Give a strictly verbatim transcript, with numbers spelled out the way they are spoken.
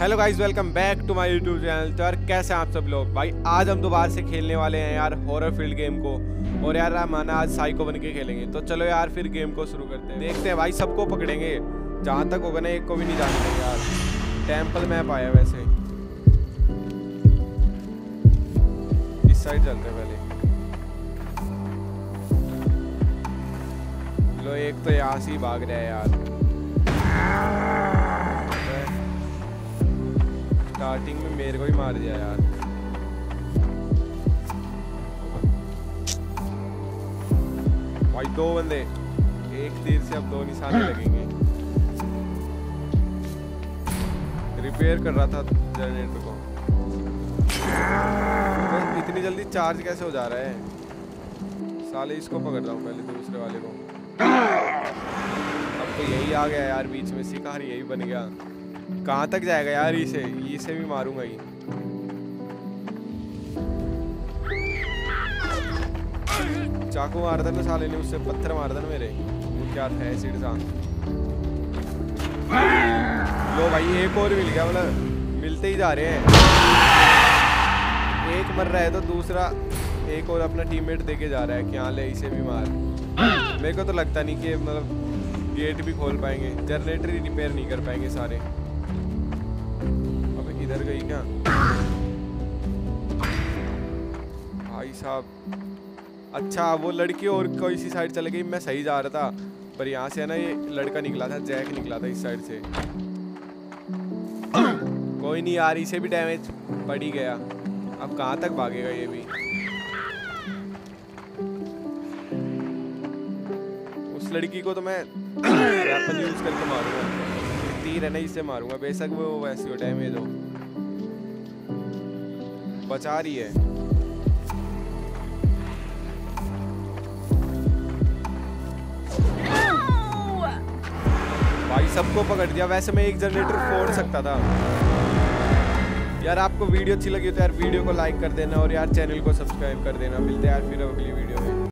Hello guys, welcome back to my YouTube channel. तो यार कैसे हैं आप सब लोग। भाई आज हम दोबारा से खेलने वाले हैं यार हॉरर फील्ड गेम को। और यार माना आज साइको बन के खेलेंगे। तो चलो यार फिर गेम को शुरू करते हैं। देखते हैं भाई, सबको पकड़ेंगे जहाँ तक होगा ना, एक को भी नहीं जाने देंगे यार। टेम्पल मैप आया वैसे, इस साइड चलते हैं पहले। लो एक तो यहाँ से ही भाग रहा है यार। स्टार्टिंग में मेरे को ही मार दिया यार। भाई दो बंदे, एक तीर से अब दो निशाने लगेंगे। रिपेयर कर रहा था जनरेटर को। तो इतनी जल्दी चार्ज कैसे हो जा रहा है साले। इसको पकड़ रहा हूँ पहले, दूसरे वाले को। अब तो यही आ गया यार बीच में, शिकार यही बन गया। कहाँ तक जाएगा यार इसे, इसे भी मारूंगा ही। चाकू मार देना साले ने, उससे पत्थर मार देना मेरे। वो क्या था एसिड सा। लो भाई एक और मिल गया, मतलब मिलते ही जा रहे हैं। एक मर रहा है तो दूसरा एक और अपना टीममेट देके जा रहा है कि हाँ ले इसे भी मार। मेरे को तो लगता नहीं कि मतलब गेट भी खोल पाएंगे, जनरेटर ही रिपेयर नहीं कर पाएंगे सारे। इधर गई क्या भाई साहब। अच्छा वो लड़की और कोई सी साइड चले गई। मैं सही जा रहा था पर यहाँ से है ना, ये लड़का निकला था, जैक निकला था इस साइड से। कोई नहीं यार, इसे भी डैमेज पड़ ही गया। अब कहाँ तक भागेगा ये भी। उस लड़की को तो मैं वेपन यूज करके मारूंगा। तीर है ना, इससे मारूंगा। बेशक वो वैसी हो डैमेज हो, बचा रही है। भाई सबको पकड़ दिया। वैसे मैं एक जनरेटर फोड़ सकता था यार। आपको वीडियो अच्छी लगी तो यार वीडियो को लाइक कर देना और यार चैनल को सब्सक्राइब कर देना। मिलते हैं यार फिर अगली वीडियो में।